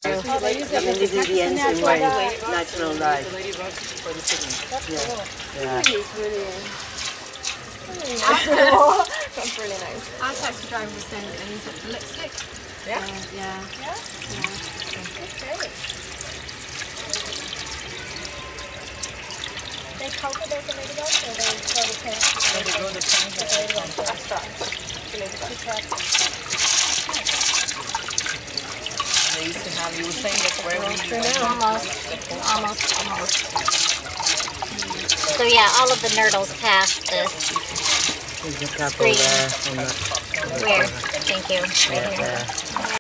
This is the ancient way, natural life. Yeah. That's really nice. Our taxi driver was saying that they use it for lipstick. Yeah? Yeah. Okay. They cultivate the ladybugs or they grow the plants? They grow the plants that they want to attract. They used to have, you were saying that's where we Almost. So yeah, all of the nurdles passed this There's a couple screen. there. Where? Thank you. Right here. There.